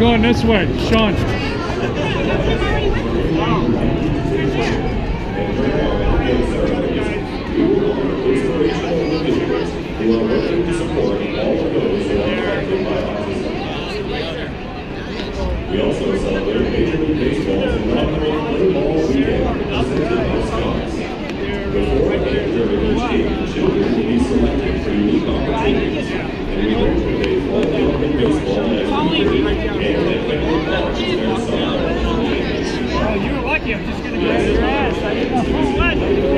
going this way, Sean. Who are working to support all of those who are affected by autism. We also celebrate Major League Baseball's inaugural Play Ball Weekend presented by Scouts. Before and during each game, children will be selected for unique opportunities, and we hope that they fall in love with baseball as we do, and that FENWAY Park is their summer. Oh, you were lucky. I'm just going to grab your ass. I didn't know who led.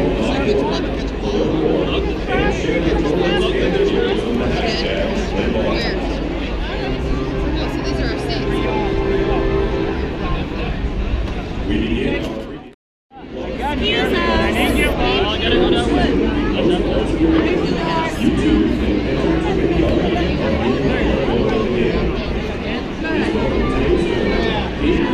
And share your photos and videos on the hashtag #PlayBall. So these are our seats. We begin I got here. I didn't get one. I gotta go that way. YouTube and pictures of the audience are being recorded at the game. Please welcome today's winner, Peter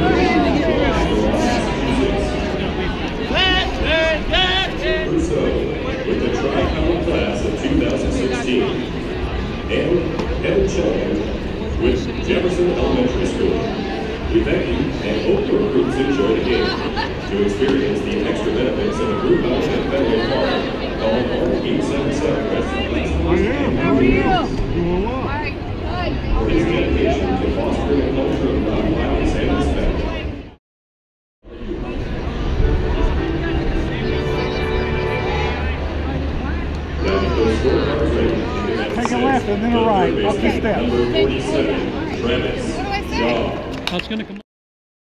Russo, with the tri-county class of 2016, and Ed Chandler with Jefferson Elementary School. We thank you and hope your recruits enjoy the game. To experience the extra benefits of a group outing at FENWAY Park, call 877 How are you? for his dedication to fostering a culture of nonviolence and respect. Take a left and then a right. Off the step. Number 47, Travis Shaw. That's going to come.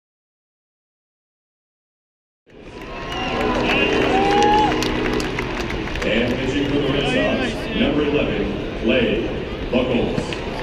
And pitching for the Red Sox, number 11, Clay Buckles.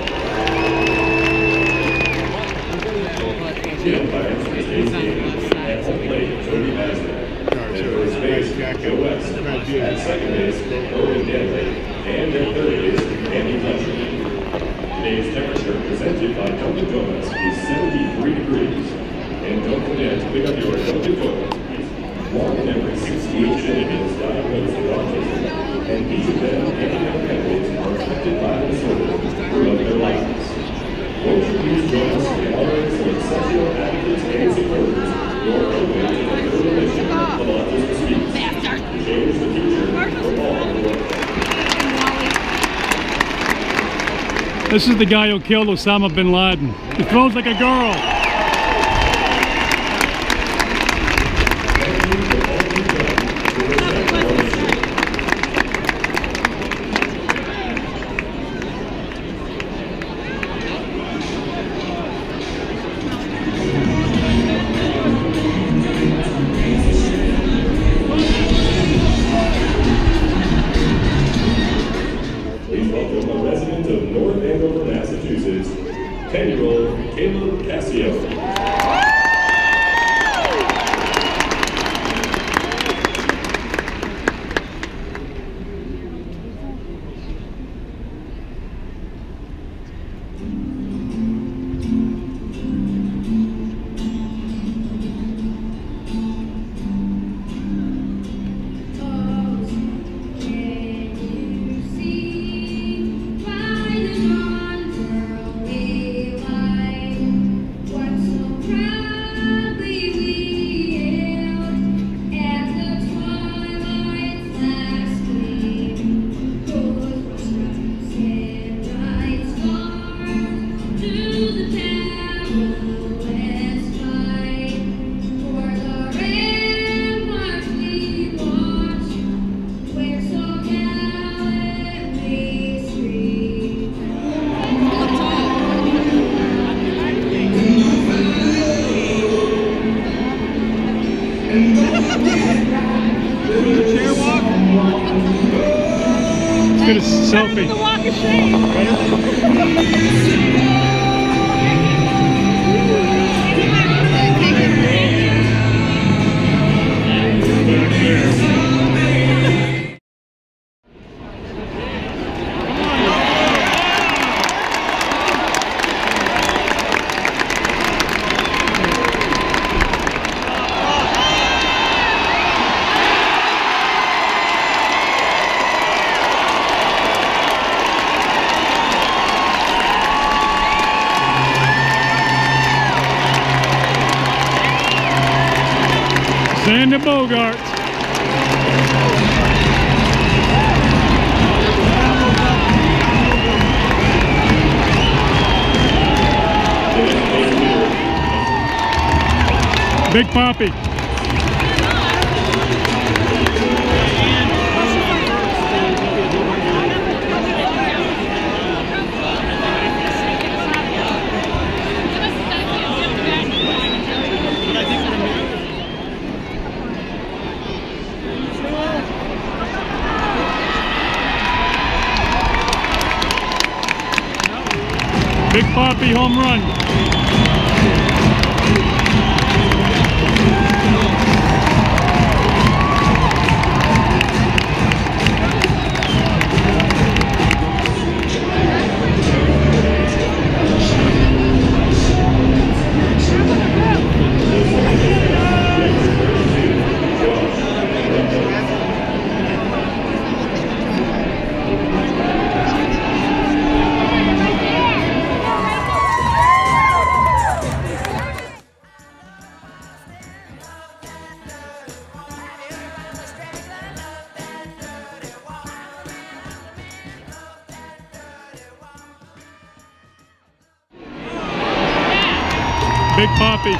The umpires for today's game at home plate, Toby Masner. At first base, Joe West. At second base, Owen Denley. And at third base, Andy Fletcher. Today's temperature presented by Dunkin' Donuts is 73 degrees. And don't forget to pick up your Dunkin' Donuts. One in every 68 individuals diagnosed with autism, and each of them and their families are affected by the disorder throughout their lives. Won't you please join us in honoring some exceptional advocates and supporters who are helping to fulfill the mission of Autism Speaks. Change the future for all who are. This is the guy who killed Osama bin Laden. He throws like a girl. Please welcome a resident of North Andover, Massachusetts, 10-year-old Caleb Cassio. Let's get a selfie. The walk of shame. Sandy Bogarts. Big Papi. Big Papi home run. Big Papi.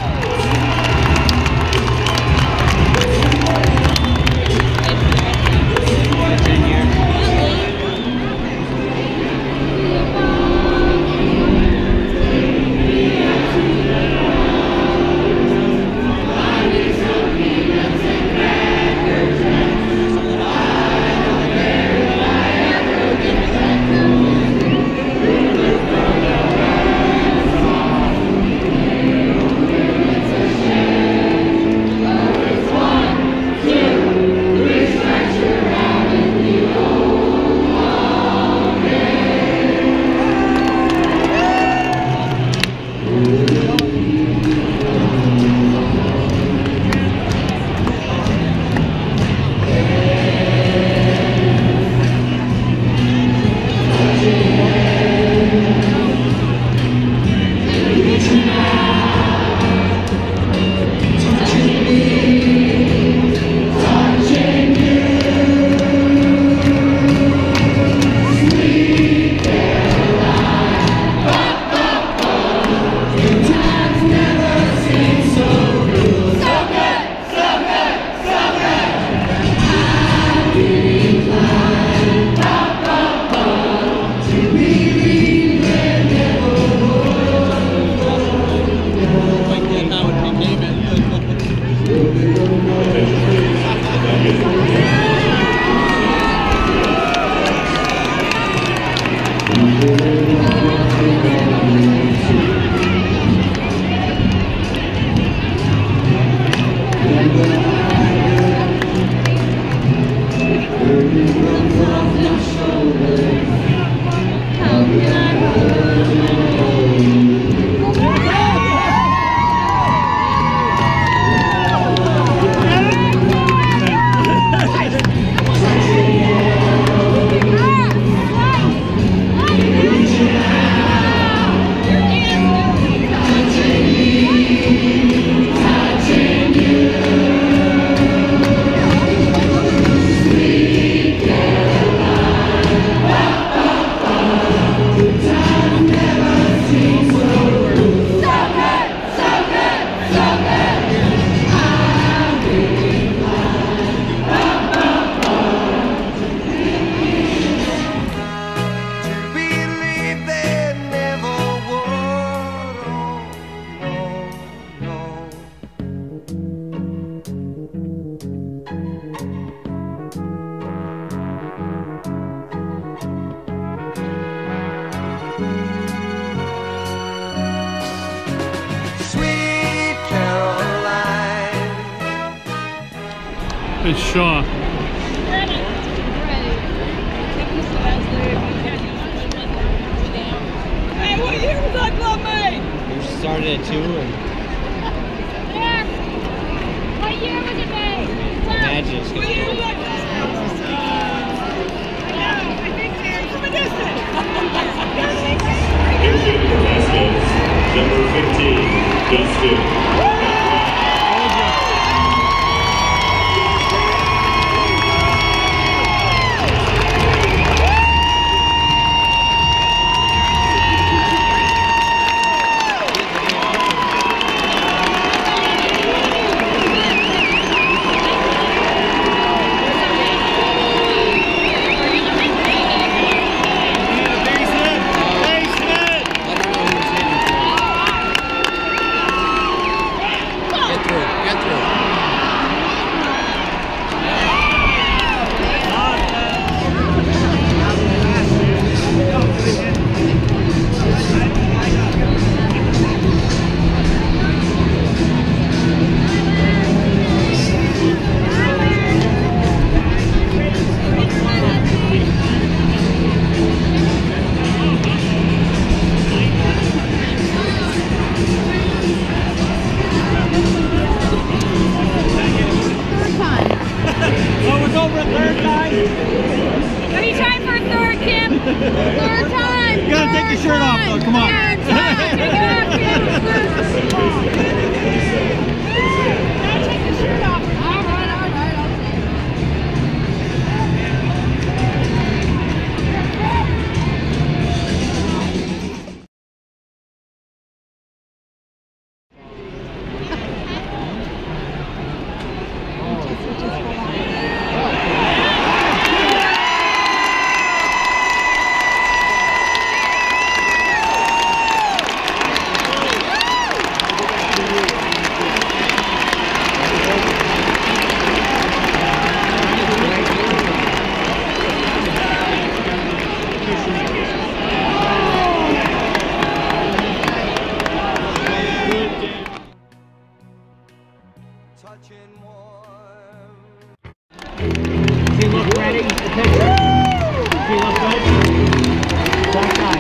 It's Shaw. Hey, what year was that club made? We started at 2 and What year was it made? Magic's What year was that club? I think there's from a distance. Number 15, Justin. She look ready? The picture. She look good? Back side.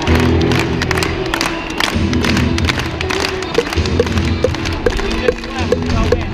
Just left, go in.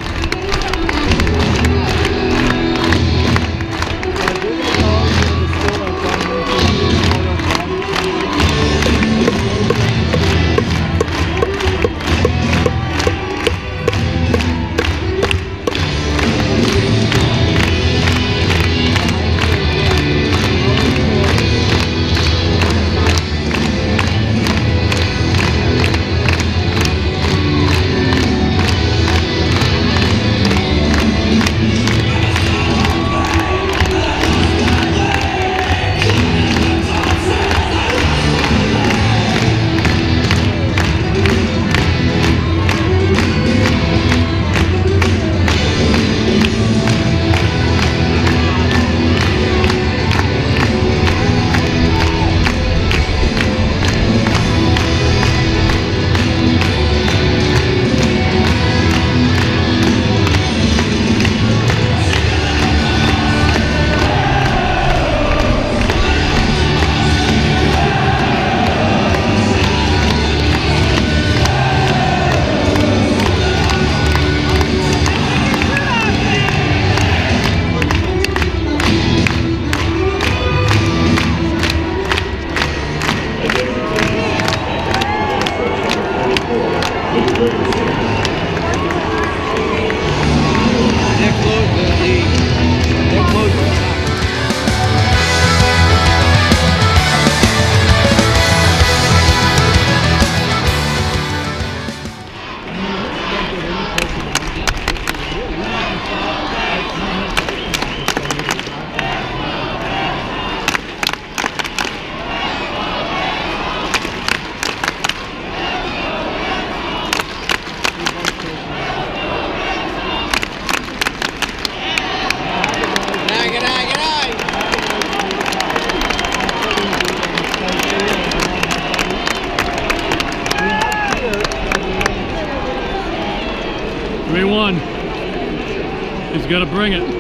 He's got to bring it.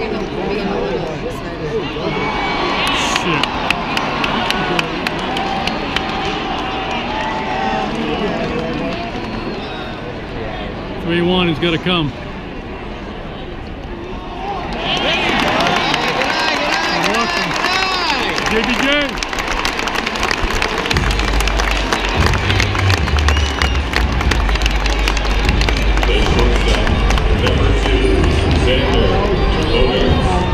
Shit. 3-1, he's got to come. JBJ. Number 2, Chandler.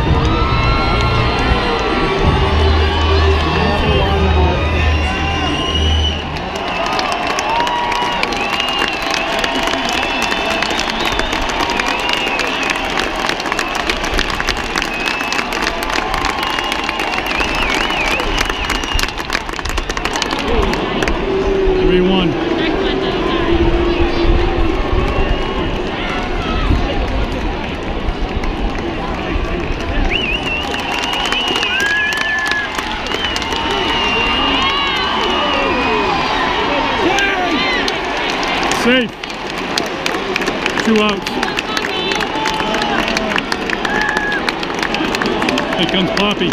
3-1. Safe. 2 outs. Here comes PAPI.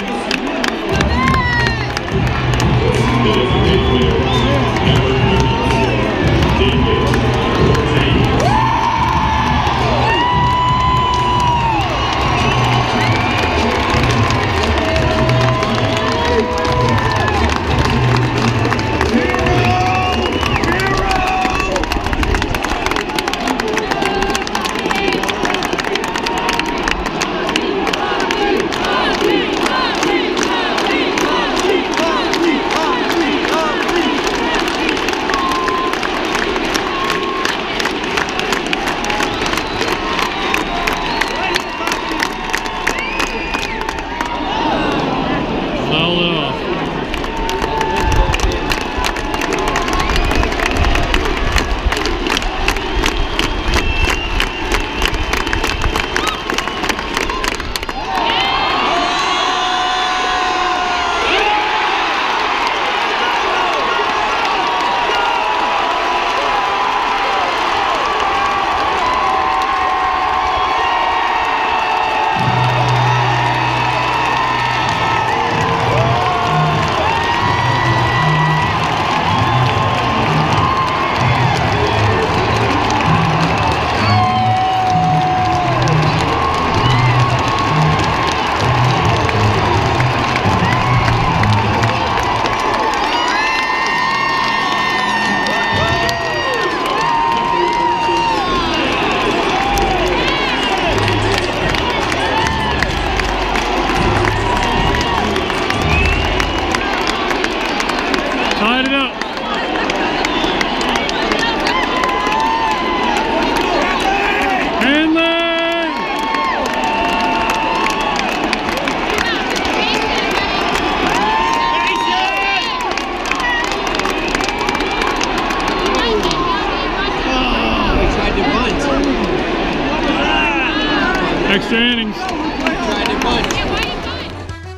Extra innings. Tried it once. Yeah, why you done?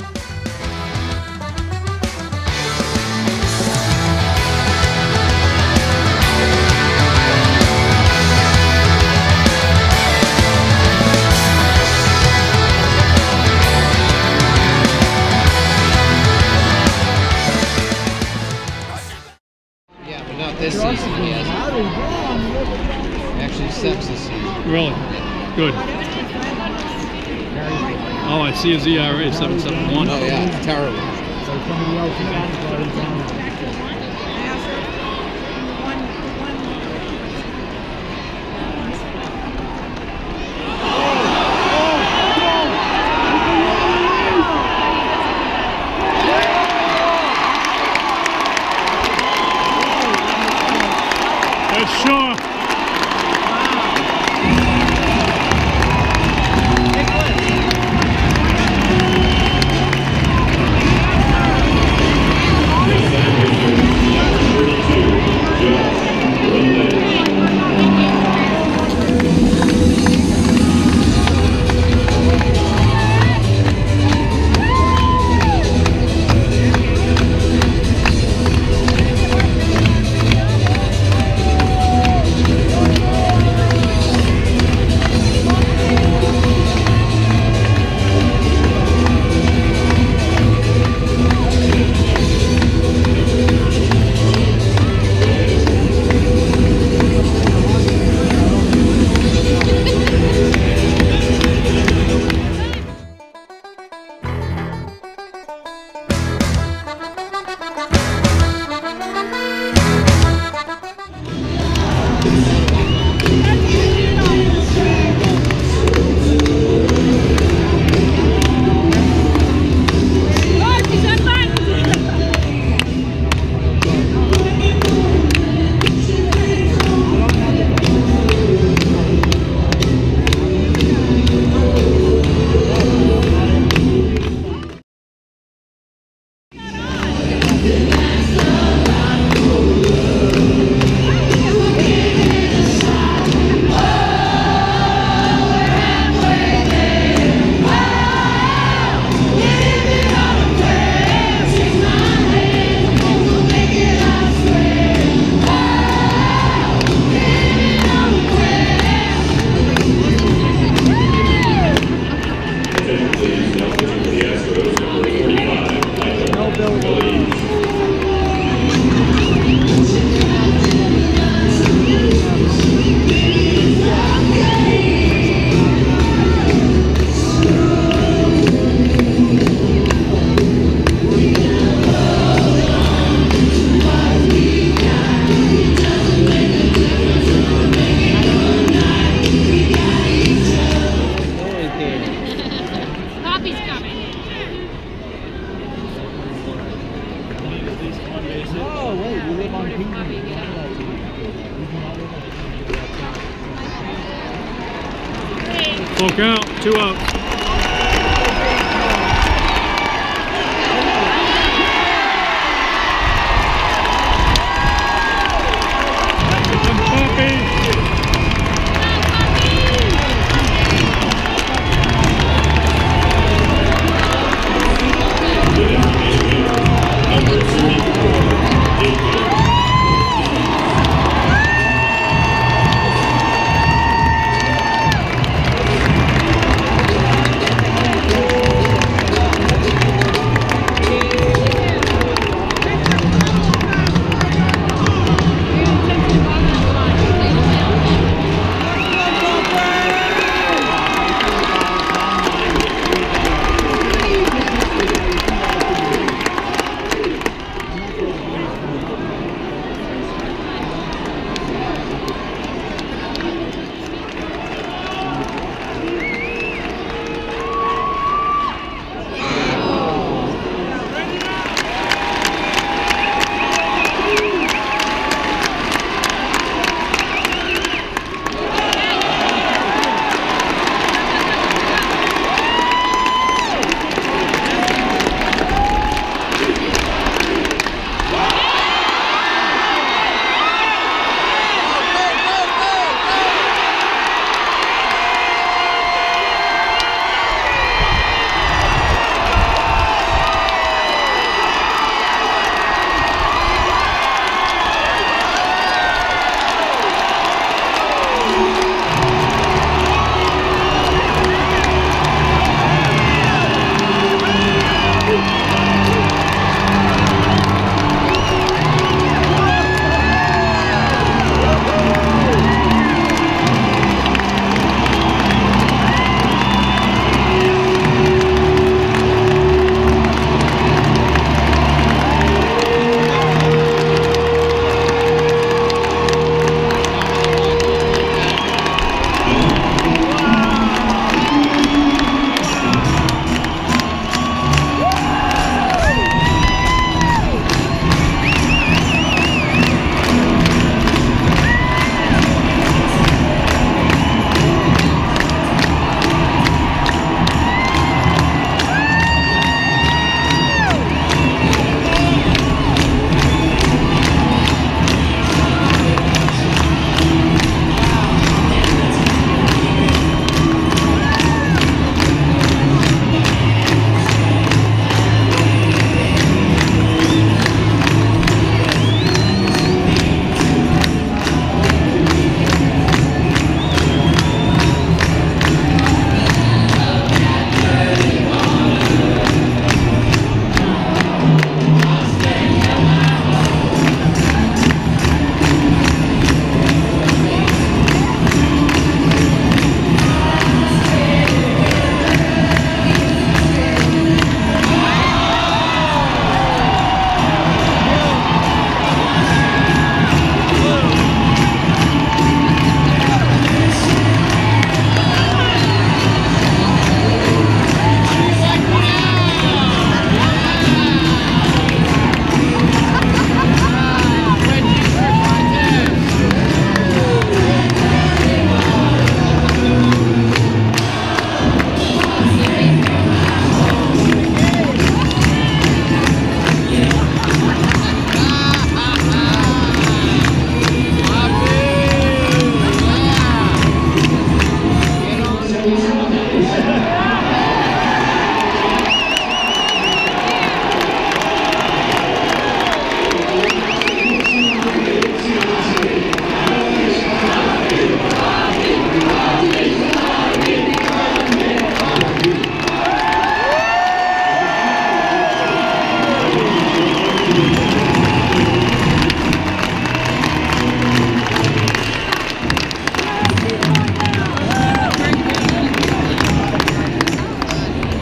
Yeah, but not this season. He hasn't. Actually, Seps this season. Really? Good. Oh, I see his ERA, 7.71. Oh yeah, it's terrible. That's sure. Papi's coming. Oh wait, you live on Papi, get out. Full count, 2 outs.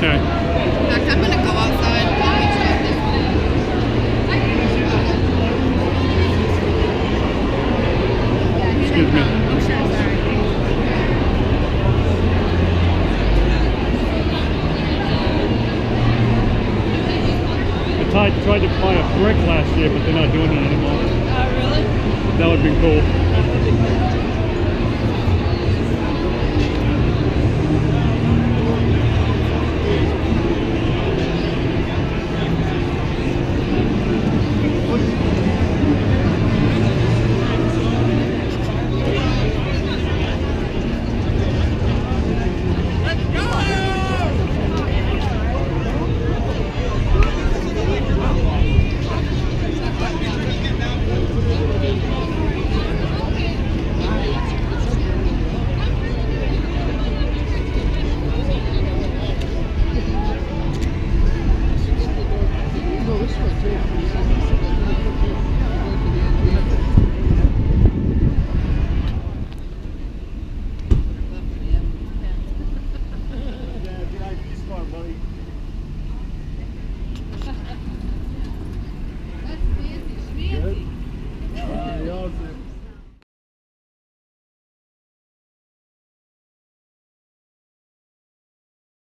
Okay. In fact, I'm gonna go outside and watch this. Excuse me. Oh, sure, sorry. I tried to buy a brick last year, but they're not doing it anymore. Oh, really? That would have been cool.